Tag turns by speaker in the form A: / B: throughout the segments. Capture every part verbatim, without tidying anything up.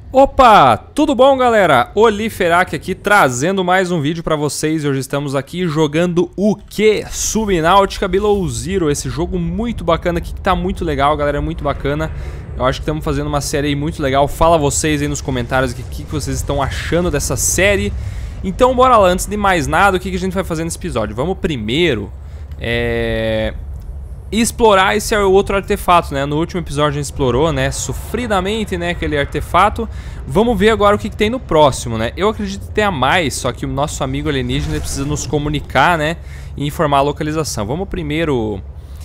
A: Opa, tudo bom, galera? Oliferac aqui trazendo mais um vídeo pra vocês. Hoje estamos aqui jogando o que? Subnautica Below Zero, esse jogo muito bacana aqui, que tá muito legal, galera, muito bacana. Eu acho que estamos fazendo uma série aí muito legal. Fala vocês aí nos comentários o que, que vocês estão achando dessa série. Então bora lá, antes de mais nada, o que, que a gente vai fazer nesse episódio? Vamos primeiro é... explorar esse outro artefato, né? No último episódio a gente explorou, né, sofridamente, né, aquele artefato. Vamos ver agora o que, que tem no próximo, né? Eu acredito que tenha mais, só que o nosso amigo alienígena precisa nos comunicar, né, e informar a localização. Vamos primeiro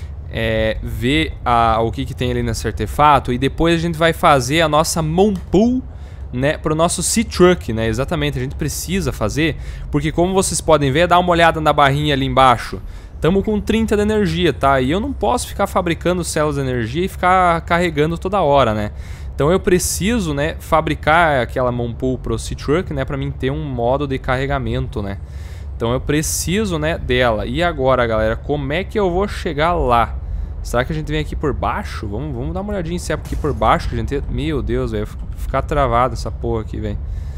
A: é, ver a, o que, que tem ali nesse artefato e depois a gente vai fazer a nossa Moonpool, né, para o nosso Sea Truck, né? Exatamente, a gente precisa fazer, porque como vocês podem ver, dá uma olhada na barrinha ali embaixo. Estamos com trinta de energia, tá? E eu não posso ficar fabricando células de energia e ficar carregando toda hora, né? Então eu preciso, né, fabricar aquela Moonpool pro Sea Truck, né, para mim ter um modo de carregamento, né? Então eu preciso, né, dela. E agora, galera, como é que eu vou chegar lá? Será que a gente vem aqui por baixo? Vamos, vamos dar uma olhadinha se é aqui por baixo que a gente... Meu Deus, velho, ficar travado essa porra aqui, velho.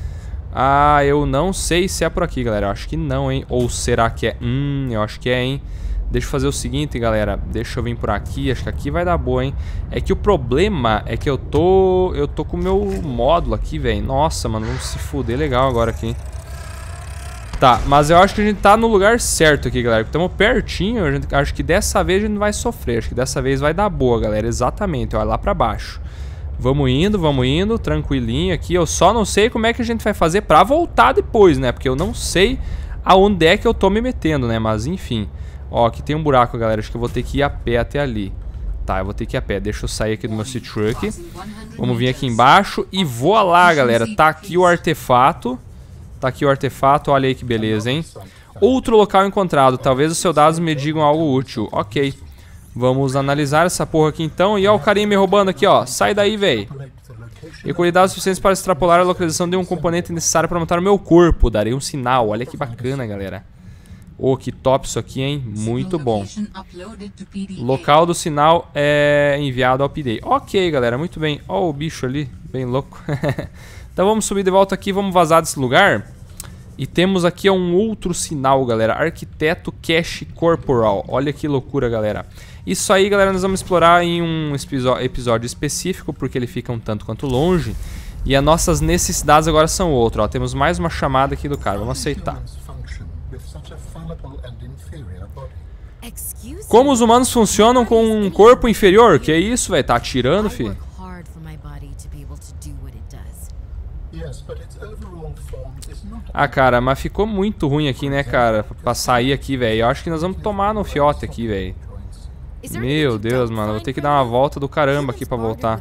A: Ah, eu não sei se é por aqui, galera. Eu acho que não, hein? Ou será que é? Hum, eu acho que é, hein? Deixa eu fazer o seguinte, galera. Deixa eu vir por aqui. Acho que aqui vai dar boa, hein? É que o problema é que eu tô... Eu tô com o meu módulo aqui, velho. Nossa, mano. Vamos se fuder legal agora aqui, hein? Tá, mas eu acho que a gente tá no lugar certo aqui, galera. Estamos pertinho. A gente... Acho que dessa vez a gente não vai sofrer. Acho que dessa vez vai dar boa, galera. Exatamente. Olha lá pra baixo. Vamos indo, vamos indo, tranquilinho aqui. Eu só não sei como é que a gente vai fazer pra voltar depois, né? Porque eu não sei aonde é que eu tô me metendo, né? Mas enfim. Ó, aqui tem um buraco, galera. Acho que eu vou ter que ir a pé até ali. Tá, eu vou ter que ir a pé. Deixa eu sair aqui do meu Sea Truck. Vamos vir aqui embaixo e voa lá, galera. Tá aqui o artefato. Tá aqui o artefato. Olha aí que beleza, hein? Outro local encontrado. Talvez os seus dados me digam algo útil. Ok. Vamos analisar essa porra aqui então. E ó o carinha me roubando aqui, ó. Sai daí, véi. E cuidados suficientes para extrapolar a localização de um componente necessário para montar o meu corpo. Darei um sinal. Olha que bacana, galera. Oh, que top isso aqui, hein? Muito bom. Local do sinal é enviado ao P D. Ok, galera. Muito bem. Ó o bicho ali. Bem louco. Então vamos subir de volta aqui. Vamos vazar desse lugar. E temos aqui um outro sinal, galera. Arquiteto Cache Corporal. Olha que loucura, galera. Isso aí, galera, nós vamos explorar em um episódio específico, porque ele fica um tanto quanto longe. E as nossas necessidades agora são outras. Ó, temos mais uma chamada aqui do cara. Vamos aceitar. Como os humanos funcionam com um corpo inferior? Que é isso, velho? Tá atirando, filho? Ah, cara, mas ficou muito ruim aqui, né, cara? Pra sair aqui, velho. Eu acho que nós vamos tomar no fiote aqui, velho. Meu Deus, mano. Vou ter que dar uma volta do caramba aqui pra voltar.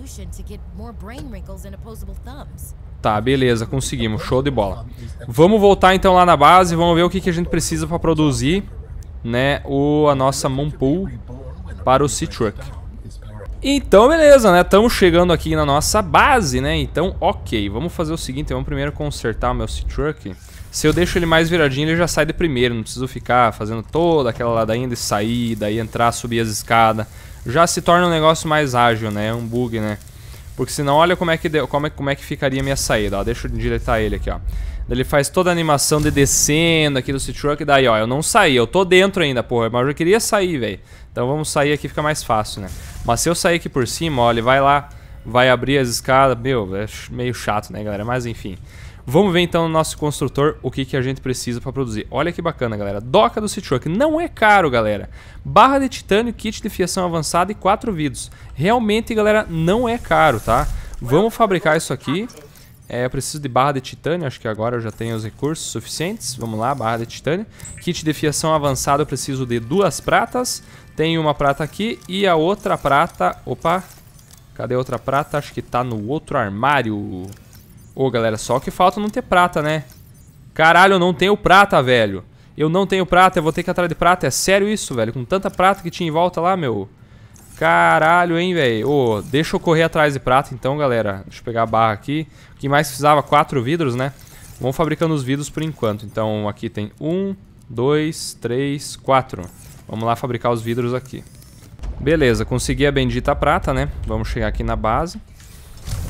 A: Tá, beleza. Conseguimos. Show de bola. Vamos voltar então lá na base. Vamos ver o que, que a gente precisa pra produzir, né, o, a nossa Moonpool para o Sea Truck. Então, beleza, né? Estamos chegando aqui na nossa base, né? Então, ok. Vamos fazer o seguinte. Vamos primeiro consertar o meu Sea Truck. Se eu deixo ele mais viradinho, ele já sai de primeiro. Não preciso ficar fazendo toda aquela ladainha de sair, daí entrar, subir as escadas. Já se torna um negócio mais ágil, né? É um bug, né? Porque senão, olha como é que, deu, como é, como é que ficaria a minha saída. Ó, deixa eu direitar ele aqui, ó. Ele faz toda a animação de descendo aqui do Sea Truck. Daí, ó, eu não saí. Eu tô dentro ainda, porra. Mas eu já queria sair, velho. Então vamos sair aqui, fica mais fácil, né? Mas se eu sair aqui por cima, ó, ele vai lá, vai abrir as escadas. Meu, é meio chato, né, galera? Mas enfim. Vamos ver então no nosso construtor o que, que a gente precisa para produzir. Olha que bacana, galera. Doca do Sea Truck. Não é caro, galera. Barra de titânio, kit de fiação avançada e quatro vidros. Realmente, galera, não é caro, tá? Vamos fabricar isso aqui. É, eu preciso de barra de titânio. Acho que agora eu já tenho os recursos suficientes. Vamos lá, barra de titânio. Kit de fiação avançada, eu preciso de duas pratas. Tem uma prata aqui e a outra prata... Opa, cadê a outra prata? Acho que tá no outro armário. Ô, galera, só que falta não ter prata, né? Caralho, eu não tenho prata, velho. Eu não tenho prata, eu vou ter que ir atrás de prata. É sério isso, velho? Com tanta prata que tinha em volta lá, meu. Caralho, hein, velho. Ô, deixa eu correr atrás de prata então, galera. Deixa eu pegar a barra aqui. O que mais precisava? Quatro vidros, né? Vamos fabricando os vidros por enquanto. Então, aqui tem um, dois, três, quatro. Vamos lá fabricar os vidros aqui. Beleza, consegui a bendita prata, né? Vamos chegar aqui na base.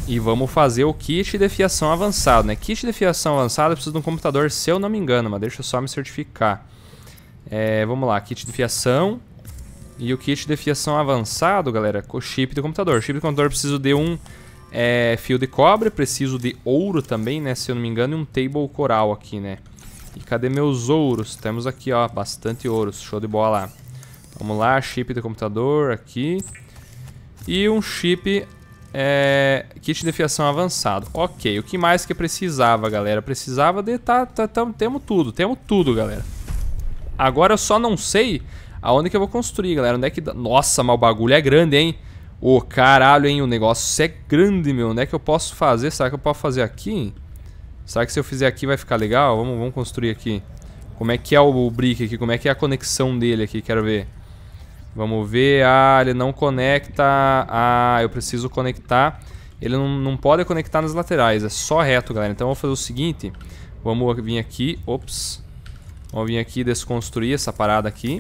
A: E vamos fazer o kit de fiação avançado, né? Kit de fiação avançado precisa de um computador, se eu não me engano, mas deixa eu só me certificar. É, vamos lá, kit de fiação. E o kit de fiação avançado, galera, com chip do computador. Chip do computador preciso de um é, fio de cobre, preciso de ouro também, né? Se eu não me engano, e um table coral aqui, né? E cadê meus ouros? Temos aqui, ó, bastante ouros, show de bola. Vamos lá, chip do computador aqui. E um chip... É, kit de fiação avançado. Ok, o que mais que precisava, galera? Precisava de... Tá, tá, tá, temos tudo, temos tudo, galera. Agora eu só não sei aonde que eu vou construir, galera. Onde é que... Nossa, mas o bagulho é grande, hein? Ô, caralho, hein? O negócio é grande, meu. Onde é que eu posso fazer? Será que eu posso fazer aqui? Será que se eu fizer aqui vai ficar legal? Vamos, vamos construir aqui. Como é que é o brick aqui? Como é que é a conexão dele aqui? Quero ver. Vamos ver, ah, ele não conecta, ah, eu preciso conectar, ele não, não pode conectar nas laterais, é só reto, galera. Então vamos fazer o seguinte, vamos vir aqui, ops, vamos vir aqui desconstruir essa parada aqui.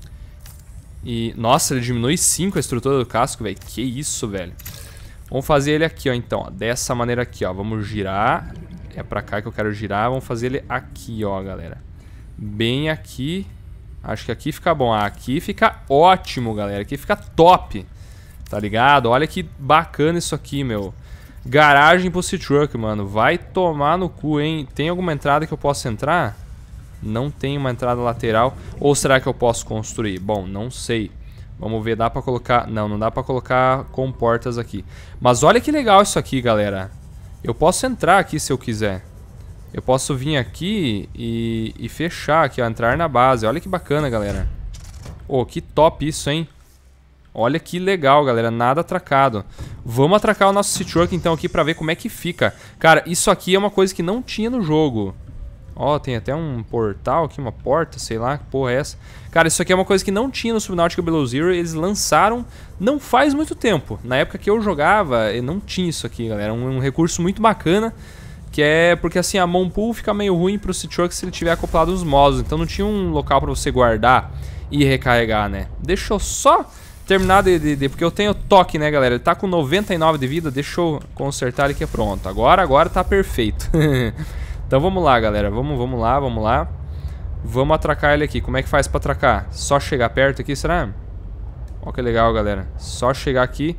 A: E, nossa, ele diminui cinco a estrutura do casco, velho, que isso, velho. Vamos fazer ele aqui, ó, então, ó, dessa maneira aqui, ó, vamos girar, é pra cá que eu quero girar, vamos fazer ele aqui, ó, galera. Bem aqui... Acho que aqui fica bom. Ah, aqui fica ótimo, galera. Aqui fica top. Tá ligado? Olha que bacana isso aqui, meu. Garagem pro C-Truck, mano. Vai tomar no cu, hein? Tem alguma entrada que eu possa entrar? Não tem uma entrada lateral. Ou será que eu posso construir? Bom, não sei. Vamos ver, dá pra colocar... Não, não dá pra colocar comportas aqui. Mas olha que legal isso aqui, galera. Eu posso entrar aqui se eu quiser. Eu posso vir aqui e, e fechar aqui, ó, entrar na base. Olha que bacana, galera. Oh, que top isso, hein? Olha que legal, galera. Nada atracado. Vamos atracar o nosso C-Truck, então, aqui pra ver como é que fica. Cara, isso aqui é uma coisa que não tinha no jogo. Ó, tem até um portal aqui, uma porta, sei lá, que porra é essa. Cara, isso aqui é uma coisa que não tinha no Subnautica Below Zero. Eles lançaram não faz muito tempo. Na época que eu jogava, não tinha isso aqui, galera. Um, um recurso muito bacana. Que é porque assim, a mão pool fica meio ruim pro C-Truck se ele tiver acoplado nos modos. Então não tinha um local pra você guardar e recarregar, né? Deixa eu só terminar de, de, de... Porque eu tenho toque, né, galera? Ele tá com noventa e nove de vida. Deixa eu consertar ele que é pronto. Agora, agora tá perfeito. Então vamos lá, galera. Vamos, vamos lá, vamos lá. Vamos atracar ele aqui. Como é que faz pra atracar? Só chegar perto aqui, será? Olha que legal, galera. Só chegar aqui.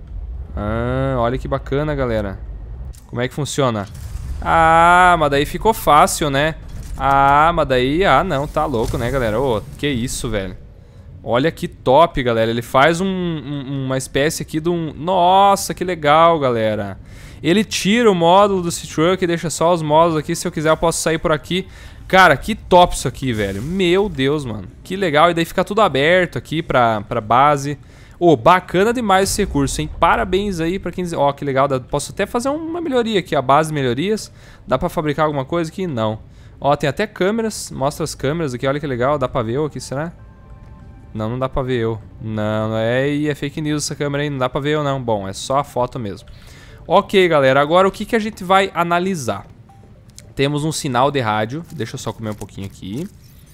A: Ah, olha que bacana, galera. Como é que funciona? Ah, mas daí ficou fácil, né? Ah, mas daí... Ah, não, tá louco, né, galera? Ô, que isso, velho. Olha que top, galera. Ele faz um, um, uma espécie aqui de um... Nossa, que legal, galera. Ele tira o módulo do C-Truck e deixa só os módulos aqui. Se eu quiser, eu posso sair por aqui. Cara, que top isso aqui, velho. Meu Deus, mano. Que legal. E daí fica tudo aberto aqui pra, pra base. Ô, oh, bacana demais esse recurso, hein? Parabéns aí pra quem... Ó, oh, que legal. Posso até fazer uma melhoria aqui, a base de melhorias. Dá pra fabricar alguma coisa aqui? Não. Ó, oh, tem até câmeras. Mostra as câmeras aqui, olha que legal. Dá pra ver eu aqui, será? Não, não dá pra ver eu. Não, não é... E é fake news essa câmera aí, não dá pra ver eu não. Bom, é só a foto mesmo. Ok, galera. Agora o que, que a gente vai analisar? Temos um sinal de rádio. Deixa eu só comer um pouquinho aqui.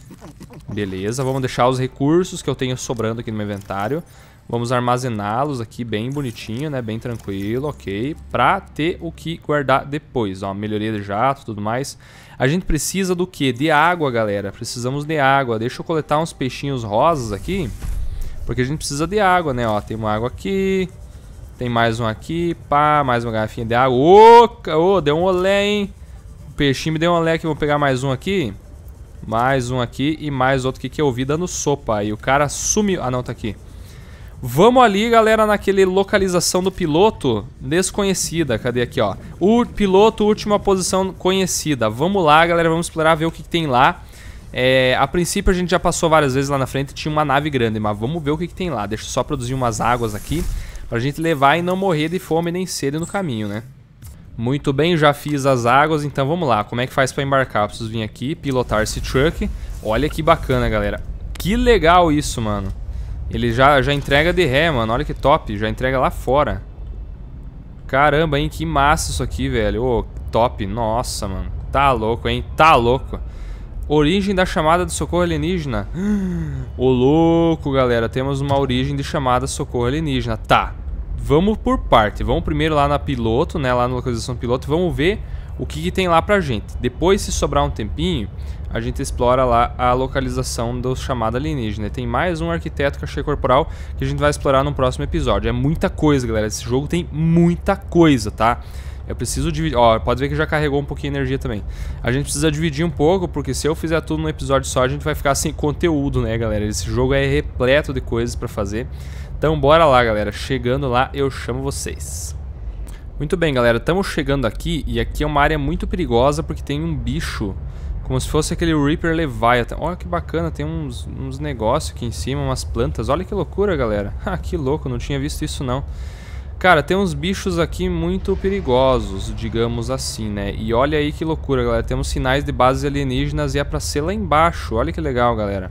A: Beleza, vamos deixar os recursos que eu tenho sobrando aqui no meu inventário. Vamos armazená-los aqui bem bonitinho, né? Bem tranquilo, ok. Pra ter o que guardar depois, ó. Melhoria de jato, tudo mais. A gente precisa do quê? De água, galera. Precisamos de água. Deixa eu coletar uns peixinhos rosas aqui. Porque a gente precisa de água, né? Ó, tem uma água aqui. Tem mais um aqui. Pá, mais uma garrafinha de água. Ô, oh, oh, deu um olé, hein? O peixinho me deu um olé aqui. Vou pegar mais um aqui. Mais um aqui e mais outro aqui que eu vi dando sopa. E o cara sumiu. Ah, não, tá aqui. Vamos ali, galera, naquele localização do piloto desconhecida. Cadê aqui, ó? O piloto, última posição conhecida. Vamos lá, galera, vamos explorar, ver o que, que tem lá. É, a princípio a gente já passou várias vezes lá na frente, tinha uma nave grande, mas vamos ver o que, que tem lá. Deixa eu só produzir umas águas aqui, pra gente levar e não morrer de fome nem sede no caminho, né? Muito bem, já fiz as águas, então vamos lá. Como é que faz pra embarcar? Eu preciso vir aqui, pilotar esse truck. Olha que bacana, galera. Que legal isso, mano. Ele já, já entrega de ré, mano. Olha que top. Já entrega lá fora. Caramba, hein? Que massa isso aqui, velho. Ô, top. Nossa, mano. Tá louco, hein? Tá louco. Origem da chamada de socorro alienígena. Ô, louco, galera. Temos uma origem de chamada de socorro alienígena. Tá. vamos por parte. Vamos primeiro lá na piloto, né? Lá na localização piloto. Vamos ver o que, que tem lá pra gente. Depois, se sobrar um tempinho, a gente explora lá a localização do chamado alienígena. Tem mais um arquiteto cachê corporal que a gente vai explorar no próximo episódio. É muita coisa, galera. Esse jogo tem muita coisa, tá? Eu preciso dividir... Ó, pode ver que já carregou um pouquinho de energia também. A gente precisa dividir um pouco, porque se eu fizer tudo num episódio só, a gente vai ficar sem conteúdo, né, galera? Esse jogo é repleto de coisas pra fazer. Então, bora lá, galera. Chegando lá, eu chamo vocês. Muito bem, galera. Estamos chegando aqui, e aqui é uma área muito perigosa, porque tem um bicho... Como se fosse aquele Reaper Leviathan. Olha que bacana, tem uns, uns negócios aqui em cima, umas plantas. Olha que loucura, galera. Ah, que louco, não tinha visto isso não. Cara, tem uns bichos aqui muito perigosos, digamos assim, né? E olha aí que loucura, galera. Temos sinais de bases alienígenas e é pra ser lá embaixo. Olha que legal, galera.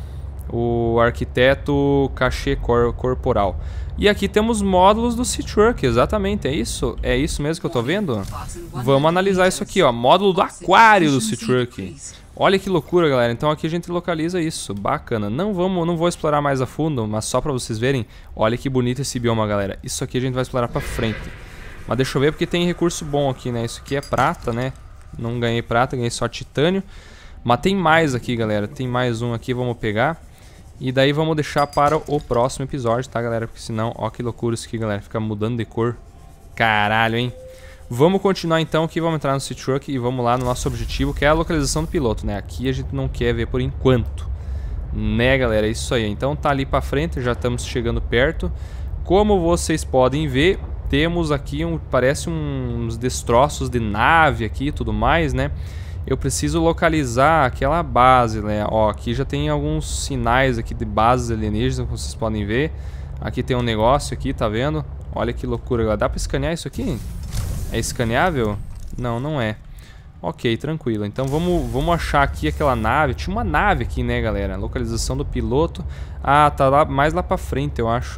A: O arquiteto cachê cor corporal. E aqui temos módulos do Seatruck, exatamente, é isso? É isso mesmo que eu tô vendo? Vamos analisar isso aqui, ó, módulo do aquário do Seatruck. Olha que loucura, galera, então aqui a gente localiza isso, bacana. Não vamos, não vou explorar mais a fundo, mas só pra vocês verem, olha que bonito esse bioma, galera. Isso aqui a gente vai explorar pra frente. Mas deixa eu ver porque tem recurso bom aqui, né? Isso aqui é prata, né? Não ganhei prata, ganhei só titânio. Mas tem mais aqui, galera, tem mais um aqui, vamos pegar. E daí vamos deixar para o próximo episódio, tá, galera? Porque senão, ó que loucura isso aqui, galera. Fica mudando de cor. Caralho, hein? Vamos continuar então aqui, vamos entrar no Seatruck e vamos lá no nosso objetivo, que é a localização do piloto, né? Aqui a gente não quer ver por enquanto. Né, galera? É isso aí. Então tá ali pra frente, já estamos chegando perto. Como vocês podem ver, temos aqui, um, parece uns destroços de nave aqui e tudo mais, né? Eu preciso localizar aquela base, né? Ó, aqui já tem alguns sinais aqui de bases alienígenas, como vocês podem ver. Aqui tem um negócio aqui, tá vendo? Olha que loucura. Dá pra escanear isso aqui? É escaneável? Não, não é. Ok, tranquilo. Então vamos, vamos achar aqui aquela nave. Tinha uma nave aqui, né, galera? Localização do piloto. Ah, tá lá, mais lá pra frente, eu acho.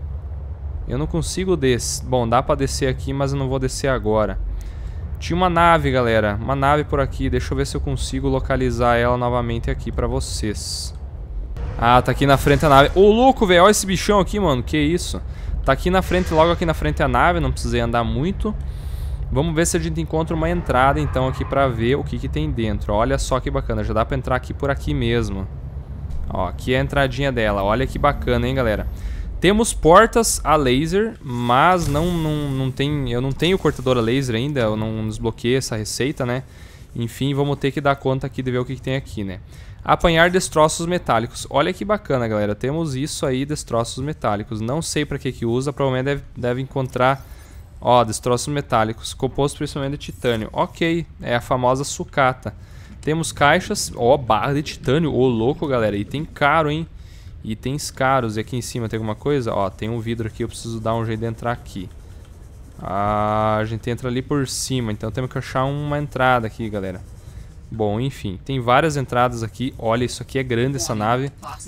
A: Eu não consigo descer. Bom, dá pra descer aqui, mas eu não vou descer agora. Tinha uma nave, galera. Uma nave por aqui. Deixa eu ver se eu consigo localizar ela novamente aqui pra vocês. Ah, tá aqui na frente a nave. Ô, louco, velho. Olha esse bichão aqui, mano. Que isso? Tá aqui na frente, logo aqui na frente a nave. Não precisei andar muito. Vamos ver se a gente encontra uma entrada, então, aqui pra ver o que que tem dentro. Olha só que bacana. Já dá pra entrar aqui por aqui mesmo. Ó, aqui é a entradinha dela. Olha que bacana, hein, galera. Temos portas a laser, mas não, não, não tem, eu não tenho cortador a laser ainda, eu não desbloqueei essa receita, né? Enfim, vamos ter que dar conta aqui de ver o que, que tem aqui, né? Apanhar destroços metálicos. Olha que bacana, galera. Temos isso aí, destroços metálicos. Não sei pra que que usa, provavelmente deve, deve encontrar... Ó, destroços metálicos, composto principalmente de titânio. Ok, é a famosa sucata. Temos caixas, ó, barra de titânio. Ô, louco, galera, item caro, hein? Itens caros. E aqui em cima tem alguma coisa? Ó, tem um vidro aqui, eu preciso dar um jeito de entrar aqui. Ah, a gente entra ali por cima, então temos que achar uma entrada aqui, galera. Bom, enfim, tem várias entradas aqui. Olha, isso aqui é grande, essa nave.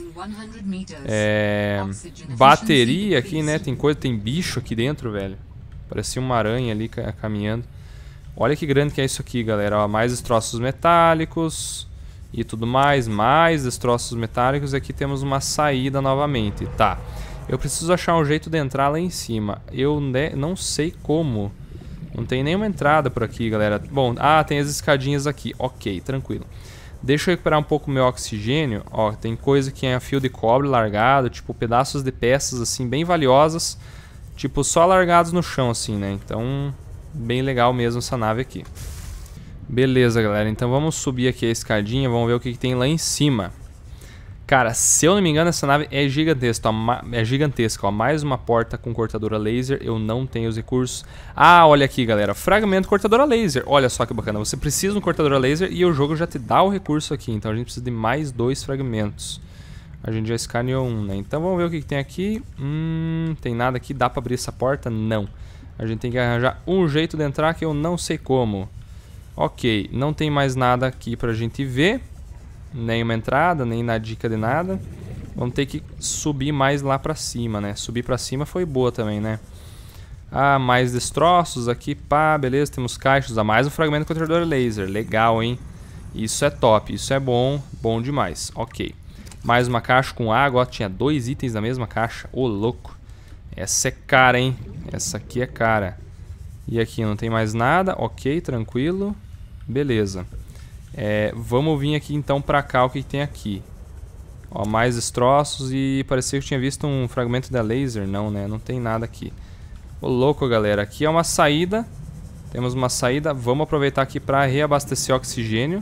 A: É... Bateria aqui, né? Tem coisa, tem bicho aqui dentro, velho. Parecia uma aranha ali caminhando. Olha que grande que é isso aqui, galera. Ó, mais destroços metálicos e tudo mais, mais destroços metálicos. E aqui temos uma saída novamente. Tá, eu preciso achar um jeito de entrar lá em cima. Eu ne não sei como. Não tem nenhuma entrada por aqui, galera. Bom, ah, tem as escadinhas aqui. Ok, tranquilo. Deixa eu recuperar um pouco o meu oxigênio. Ó, tem coisa que é fio de cobre largado, tipo pedaços de peças assim bem valiosas, tipo só largados no chão assim, né? Então, bem legal mesmo essa nave aqui. Beleza, galera, então vamos subir aqui a escadinha, vamos ver o que, que tem lá em cima. Cara, se eu não me engano, essa nave é gigantesca, ó, é gigantesca, ó, mais uma porta com cortadora laser, eu não tenho os recursos. Ah, olha aqui, galera, fragmento cortadora laser, olha só que bacana, você precisa de um cortadora laser e o jogo já te dá o recurso aqui, então a gente precisa de mais dois fragmentos. A gente já escaneou um, né? Então vamos ver o que, que tem aqui. Hum, tem nada aqui, dá pra abrir essa porta? Não. A gente tem que arranjar um jeito de entrar que eu não sei como. Ok, não tem mais nada aqui pra gente ver. Nenhuma entrada, nem na dica de nada. Vamos ter que subir mais lá pra cima, né? Subir pra cima foi boa também, né? Ah, mais destroços aqui, pá, beleza. Temos caixas, ah, mais um fragmento de cortador laser. Legal, hein? Isso é top, isso é bom, bom demais. Ok. Mais uma caixa com água, ó, tinha dois itens na mesma caixa. Ô, louco. Essa é cara, hein? Essa aqui é cara. E aqui não tem mais nada. Ok, tranquilo. Beleza. É, vamos vir aqui então pra cá, o que, que tem aqui. Ó, mais destroços e parecia que eu tinha visto um fragmento da laser. Não, né? Não tem nada aqui. Ô, louco, galera. Aqui é uma saída. Temos uma saída. Vamos aproveitar aqui pra reabastecer oxigênio.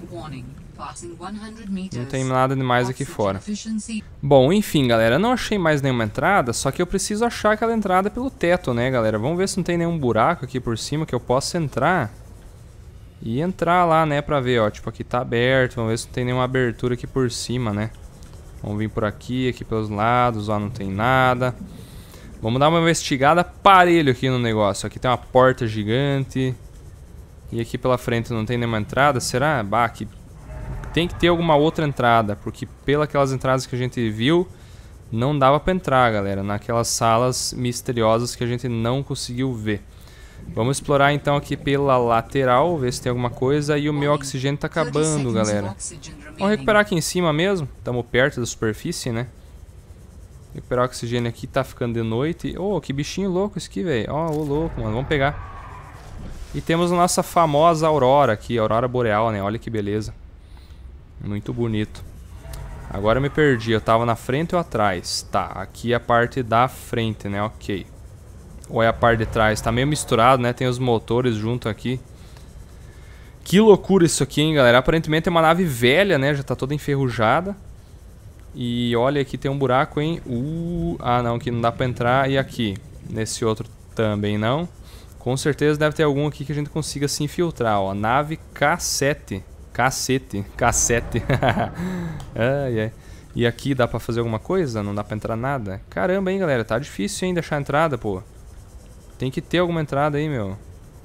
A: Não tem nada demais aqui fora. Bom, enfim, galera. Não achei mais nenhuma entrada. Só que eu preciso achar aquela entrada pelo teto, né, galera? Vamos ver se não tem nenhum buraco aqui por cima que eu possa entrar. E entrar lá, né, pra ver, ó. Tipo, aqui tá aberto. Vamos ver se não tem nenhuma abertura aqui por cima, né? Vamos vir por aqui, aqui pelos lados. Ó, não tem nada. Vamos dar uma investigada parelho aqui no negócio. Aqui tem uma porta gigante. E aqui pela frente não tem nenhuma entrada. Será? Bah, aqui tem que ter alguma outra entrada. Porque pelas entradas que a gente viu, não dava pra entrar, galera. Naquelas salas misteriosas que a gente não conseguiu ver. Vamos explorar então aqui pela lateral. Ver se tem alguma coisa. E o meu oxigênio tá acabando, galera. Vamos recuperar aqui em cima mesmo. Estamos perto da superfície, né? Recuperar o oxigênio aqui, tá ficando de noite. Oh, que bichinho louco isso aqui, velho. Ó, oh, ô louco, mano. Vamos pegar. E temos a nossa famosa aurora aqui, aurora boreal, né? Olha que beleza. Muito bonito. Agora eu me perdi. Eu tava na frente ou atrás? Tá, aqui é a parte da frente, né? Ok. Ou é a parte de trás? Tá meio misturado, né? Tem os motores junto aqui. Que loucura isso aqui, hein, galera? Aparentemente é uma nave velha, né? Já tá toda enferrujada. E olha, aqui tem um buraco, hein? Uh, ah, não, aqui não dá pra entrar. E aqui? Nesse outro também não. Com certeza deve ter algum aqui que a gente consiga se infiltrar, ó. Nave K sete. Cacete. Cassete. Ai, ai. E aqui dá pra fazer alguma coisa? Não dá pra entrar nada? Caramba, hein, galera? Tá difícil, hein, deixar a entrada, pô. Tem que ter alguma entrada aí, meu.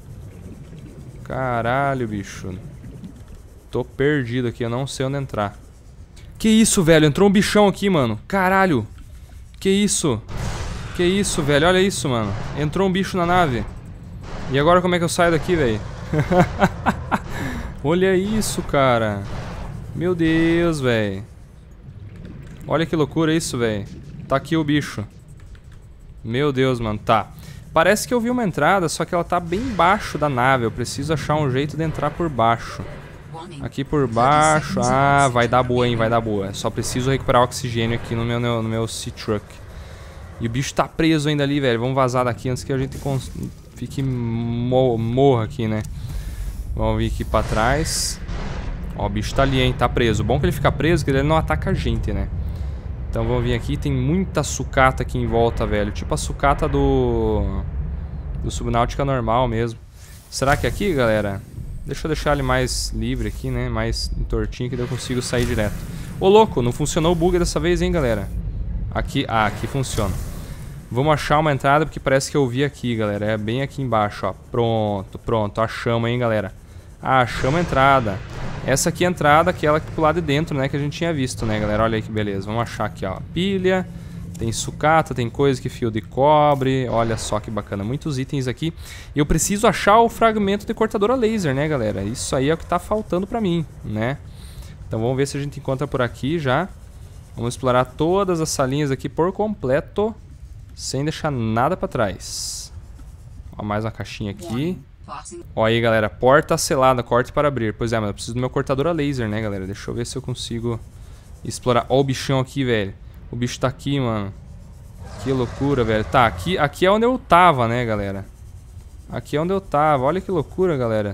A: Caralho, bicho. Tô perdido aqui, eu não sei onde entrar. Que isso, velho? Entrou um bichão aqui, mano. Caralho. Que isso? Que isso, velho? Olha isso, mano. Entrou um bicho na nave. E agora como é que eu saio daqui, velho? Olha isso, cara. Meu Deus, velho. Olha que loucura isso, velho. Tá aqui o bicho. Meu Deus, mano. Tá. Parece que eu vi uma entrada, só que ela tá bem embaixo da nave. Eu preciso achar um jeito de entrar por baixo. Aqui por baixo. Ah, vai dar boa, hein, vai dar boa. Só preciso recuperar oxigênio aqui no meu, no meu Sea-Truck. E o bicho tá preso ainda ali, velho. Vamos vazar daqui antes que a gente fique mo morra aqui, né? Vamos vir aqui pra trás. Ó, o bicho tá ali, hein, tá preso. Bom que ele fica preso, que ele não ataca a gente, né? Então vamos vir aqui. Tem muita sucata aqui em volta, velho. Tipo a sucata do... do Subnáutica normal mesmo. Será que é aqui, galera? Deixa eu deixar ele mais livre aqui, né? Mais tortinho que daí eu consigo sair direto. Ô, louco, não funcionou o bug dessa vez, hein, galera? Aqui, ah, aqui funciona. Vamos achar uma entrada, porque parece que eu vi aqui, galera. É bem aqui embaixo, ó. Pronto, pronto. Achamos, hein, galera. Ah, achamos a entrada. Essa aqui é a entrada, aquela que pro lado de dentro, né? Que a gente tinha visto, né, galera? Olha aí que beleza. Vamos achar aqui, ó. Pilha. Tem sucata, tem coisa que fio de cobre. Olha só que bacana. Muitos itens aqui. E eu preciso achar o fragmento de cortadora laser, né, galera? Isso aí é o que tá faltando pra mim, né? Então vamos ver se a gente encontra por aqui já. Vamos explorar todas as salinhas aqui por completo. Sem deixar nada pra trás. Ó, mais uma caixinha aqui. Ó aí, galera. Porta selada, corte para abrir. Pois é, mas eu preciso do meu cortadora laser, né, galera? Deixa eu ver se eu consigo explorar. Ó o bichão aqui, velho. O bicho tá aqui, mano. Que loucura, velho. Tá, aqui, aqui é onde eu tava, né, galera? Aqui é onde eu tava. Olha que loucura, galera.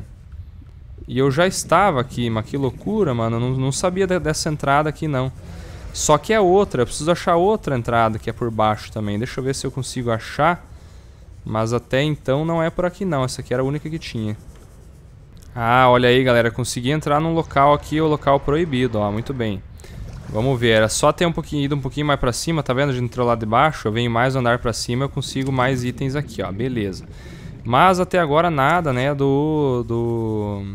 A: E eu já estava aqui, mas que loucura, mano. Eu não, não sabia de, dessa entrada aqui, não. Só que é outra. Eu preciso achar outra entrada que é por baixo também. Deixa eu ver se eu consigo achar. Mas até então não é por aqui, não. Essa aqui era a única que tinha. Ah, olha aí, galera. Consegui entrar num local aqui, o local proibido, ó. Muito bem. Vamos ver, era só ter um pouquinho, ido um pouquinho mais pra cima, tá vendo? A gente entrou lá de baixo, eu venho mais andar pra cima, eu consigo mais itens aqui, ó, beleza. Mas até agora nada, né, do... do...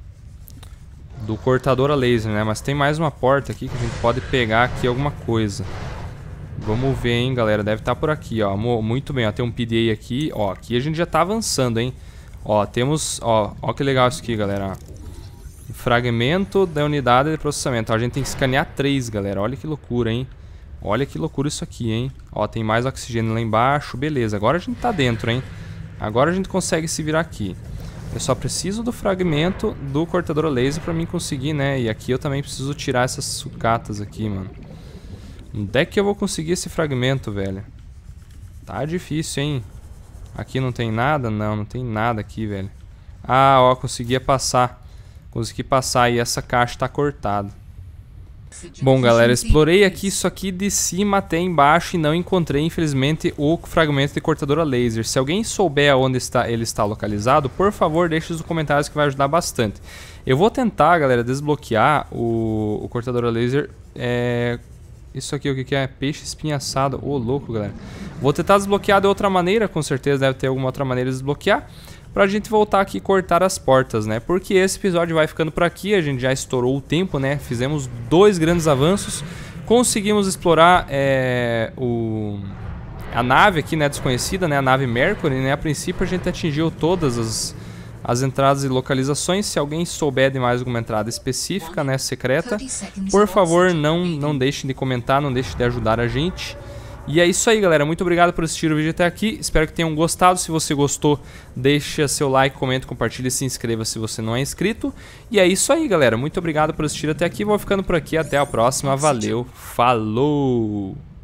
A: do cortador a laser, né, mas tem mais uma porta aqui que a gente pode pegar aqui alguma coisa. Vamos ver, hein, galera, deve estar por aqui, ó, muito bem, ó, tem um P D A aqui, ó, aqui a gente já tá avançando, hein. Ó, temos, ó, ó que legal isso aqui, galera, ó. Fragmento da unidade de processamento. A gente tem que escanear três, galera. Olha que loucura, hein? Olha que loucura isso aqui, hein? Ó, tem mais oxigênio lá embaixo. Beleza, agora a gente tá dentro, hein? Agora a gente consegue se virar aqui. Eu só preciso do fragmento do cortador a laser pra mim conseguir, né? E aqui eu também preciso tirar essas sucatas aqui, mano. Onde é que eu vou conseguir esse fragmento, velho? Tá difícil, hein? Aqui não tem nada? Não, não tem nada aqui, velho. Ah, ó, conseguia passar. Consegui passar e essa caixa tá cortada. Bom, galera, explorei aqui isso aqui de cima até embaixo e não encontrei, infelizmente, o fragmento de cortador a laser. Se alguém souber onde está, ele está localizado, por favor, deixe nos comentários que vai ajudar bastante. Eu vou tentar, galera, desbloquear o, o cortador a laser. É... Isso aqui, o que, que é? Peixe espinhaçado. Ô, louco, galera. Vou tentar desbloquear de outra maneira, com certeza deve ter alguma outra maneira de desbloquear. Pra gente voltar aqui e cortar as portas, né? Porque esse episódio vai ficando por aqui, a gente já estourou o tempo, né? Fizemos dois grandes avanços, conseguimos explorar é, o... a nave aqui, né? Desconhecida, né? A nave Mercury, né? A princípio a gente atingiu todas as, as entradas e localizações. Se alguém souber de mais alguma entrada específica, né? Secreta, por favor, não, não deixem de comentar, não deixem de ajudar a gente. E é isso aí, galera. Muito obrigado por assistir o vídeo até aqui. Espero que tenham gostado. Se você gostou, deixa seu like, comenta, compartilha e se inscreva se você não é inscrito. E é isso aí, galera. Muito obrigado por assistir até aqui. Vou ficando por aqui. Até a próxima. Valeu. Falou!